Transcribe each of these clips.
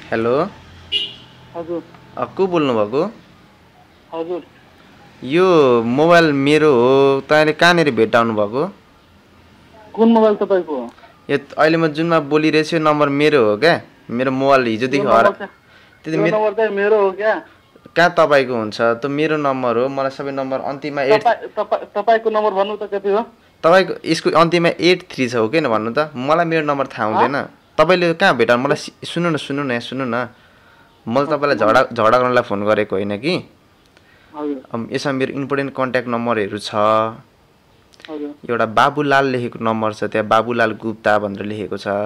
Hello हजुर को बोल्नु भएको? हजुर यो मोबाइल मेरो हो, तपाईले कहाँनेर भेट्टाउनु भएको? कुन मोबाइल तपाईको हो? यो अहिले म जुनमा बोलिरहेछु यो नम्बर मेरो हो क्या? मेरो मोबाइल हिजोदेखि हरा त्यो नम्बर चाहिँ मेरो हो क्या? कहाँ तपाईको हुन्छ? त्यो मेरो नम्बर हो, मलाई सबै नम्बर अन्तिममा 8 तपाईको नम्बर भन्नु त कति हो? तपाईको यसको अन्तिममा 83 छ हो किन भन्नु त? मलाई मेरो नम्बर थाहा हुँदैन। तपाईले कहाँ भेट्टाउनु? मलाई सुन्नु न मैले तपाईलाई झगडा गर्नलाई फोन गरेको होइन कि। यसमा मेरो इम्पोर्टेन्ट कन्ट्याक्ट नम्बरहरू छ। एउटा बाबुलाल लेखेको नम्बर छ, त्यहाँ बाबुलाल गुप्ता भनेर लेखेको छ।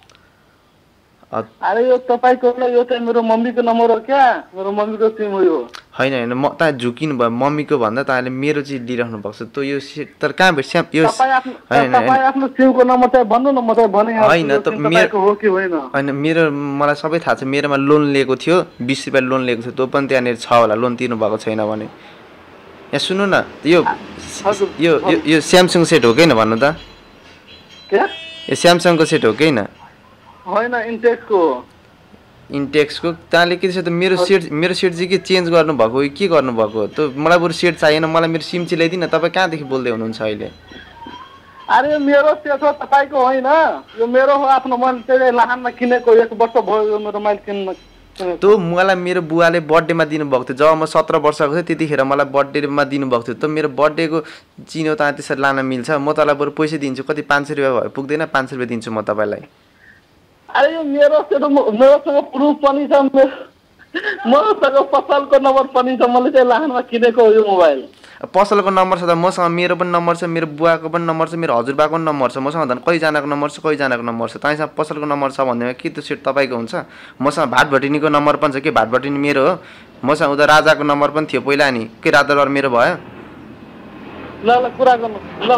अरे यो तपाईको यो चाहिँ मेरो मम्मीको नम्बर हो क्या? मेरो मम्मीको सिम हो यो। हैन म त झुकिनु भयो, मम्मीको भन्दा तपाईले मेरो चाहिँ लिइराख्नु भएको छ। त्यो यो तर कहाँ भेट्छ यो? तपाई आफ्नो सिमको नम्बर चाहिँ भन्नु न, म चाहिँ भने हैन त मेरो हो कि होइन? हैन मेरो मलाई सबै थाहा छ। मेरोमा लोन लिएको थियो, 20 रुपैयाँ लोन लिएको थियो, त्यो पनि त्यहाँनिर छ होला। लोन तिर्नु भएको छैन भने यहाँ सुन्नु न, यो स्यामसङ सेट हो किन भन्नु त? के? यो स्यामसङको सेट हो किन? होइन, इन्टेक्सको ताले के छ त? मेरो सेट चाहिँ के चेन्ज गर्नु भएको हो के गर्नु भएको? त्यो मलाई बरु सेट चाहिएन, मलाई मेरो सिम चाहिँ ल्याइदिनु न। तपाईँ कहाँदेखि बोल्दै हुनुहुन्छ अहिले? अरे मेरो सेट हो, तपाईको होइन। यो मेरो हो, आफ्नो मैले चाहिँ लाहानमा किनेको। 1 वर्ष भयो यो मेरो मोबाइल किन्न। त्यो मलाई मेरो बुवाले बर्थडेमा दिनुभएको थियो। जब म 17 वर्षको थिएँ त्यतिखेर मलाई बर्थडेमा दिनुभएको थियो। त मेरो बर्थडेको चिनो त त्यसरी लान मिल्छ? म तँलाई बरु पैसा दिन्छु। कति 500 रुपियाँ भयो? पुग्दैन? 500 रुपियाँ दिन्छु म तपाईँलाई। अरे यो मेरोसँग प्रुफ पनि छ। मसँग पसलको नम्बर पनि छ। मैले चाहिँ लाहानमा किनेको यो मोबाइल। पसलको नम्बर छ त मसँग मेरो पनि नम्बर छ, मेरो बुवाको पनि नम्बर छ, मेरो हजुरबाको पनि नम्बर छ। मसँग झन् कतिजनाको नम्बर छ, कतिजनाको नम्बर छ। तपाईँसँग पसलको नम्बर छ भन्दैमा के त्यो सेट तपाईँको हुन्छ? मसँग भाटभटिनीको नम्बर पनि छ कि भाटभटिनी मेरो हो। मसँग उता राजाको नम्बर पनि थियो पहिला नि, के राजाद्वार मेरो भयो? ल कुरा गर्नु।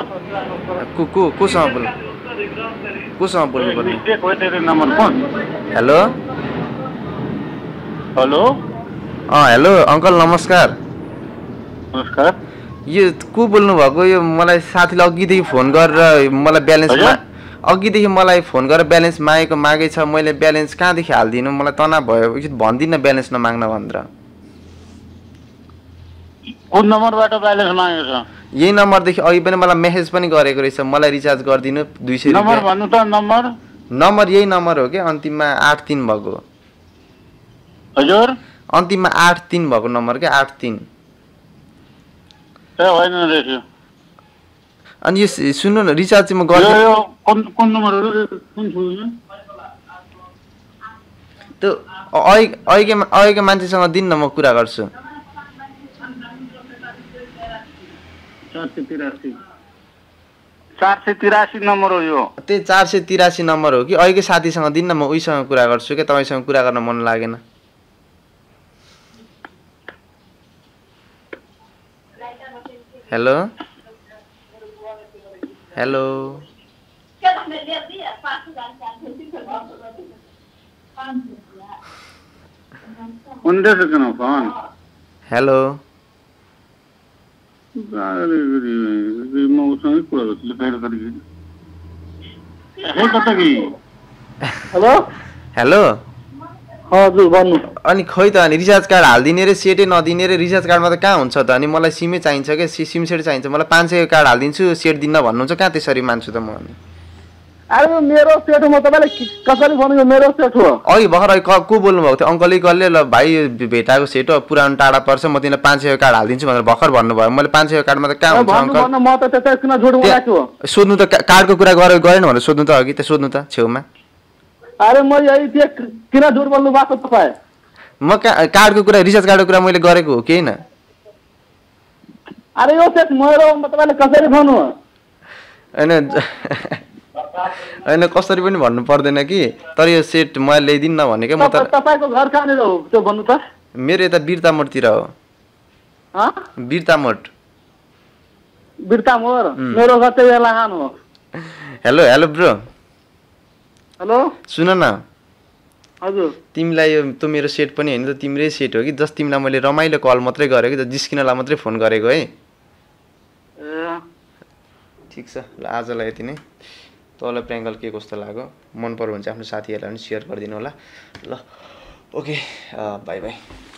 कोसँग बोल्नु पर्ने? हेलो हेलो हेलो अङ्कल नमस्कार। नमस्कार। यो को बोल्नु भएको? यो मलाई साथीले अघिदेखि फोन गरेर मलाई ब्यालेन्स मागेको छ। मैले ब्यालेन्स कहाँदेखि हालिदिनु? मलाई तनाव भयो, एकछिन भनिदिनु न ब्यालेन्स नमाग्न भनेर। कुन नम्बरबाट ब्यालेन्स मागेको छ? यही नम्बरदेखि अघि पनि मलाई मेसेज पनि गरेको रहेछ, मलाई रिचार्ज गरिदिनु 200 रुपियाँ। नम्बर भन्नु त। नम्बर यही नम्बर हो क्या? अन्तिममा 83 भएको। हजुर अन्तिममा 83 भएको नम्बर क्या? 83। होइन रहेछ। अनि यो सुन्नु न, रिचार्ज चाहिँ म गर्छु। कुन नम्बर हो? त्यो अहिलेको मान्छेसँग दिनु न, म कुरा गर्छु। 483 नम्बर हो यो। त्यही 483 नम्बर हो कि? अहिलेकै साथीसँग दिनु न, म उहीसँग कुरा गर्छु क्या। तपाईँसँग कुरा गर्न मन लागेन। हेलो हेलो हेलो हेलो हजुर भन्नु। अनि खोइ त, अनि रिचार्ज कार्ड हालिदिने रे सेटै नदिने रे? रिचार्ज कार्डमा त कहाँ हुन्छ त? अनि मलाई सिमै चाहिन्छ क्या, सिम सेट चाहिन्छ मलाई। 500 कार्ड हालिदिन्छु, सेट दिन्न भन्नुहुन्छ। कहाँ त्यसरी मान्छु त म? अरे मेरो सेट हो, म तपाईँलाई कसरी भन्नु? मेरो सेट हो। अघि भर्खर को बोल्नु भएको थियो? अङ्कलले कसले? ल भाइ भेटाएको सेट हो, पुरानो टाढा पर्छ, म तिमीलाई 500 कार्ड हालिदिन्छु भनेर भर्खर भन्नुभयो। मैले 500 कार्डमा त कहाँ हुन्छ अङ्कल? म त त्यसै किन झुट बोलेको हो? सोध्नु त, कार्डको कुरा गरेन भनेर सोध्नु त अघि त, सोध्नु त छेउमा। अरे म यही किन झुट बोल्नु भएको तपाईँ? म कार्डको कुरा, रिचार्ज कार्डको कुरा मैले गरेको हो कि होइन? अरे यो सेट मेरो हो, म तपाईँले कसरी भन्नु? होइन कसरी पनि भन्नु पर्दैन कि, तर यो सेट मैले ल्याइदिनु न भनेको। म त तपाईँको घर कहाँनिर हो त्यो भन्नु त? मेरो यता बिर्तामोडतिर हो। बिर्तामोड। मेरो घर चाहिँ लाहान हो। Hello bro. हेलो सुन न। हजुर तिमीलाई यो त मेरो सेट पनि हैन त, तिम्रै सेट हो कि? जस्ट तिमीलाई मैले रमाइलो कल मात्रै गरेको कि, जिस्किनलाई मात्रै फोन गरेको है। ठिक छ, ल आजलाई यति नै। तँलाई प्र्याङ्कल के कस्तो लाग्यो? मन पर्यो भने चाहिँ आफ्नो साथीहरूलाई पनि सेयर गरिदिनु होला। ल ओके बाई बाई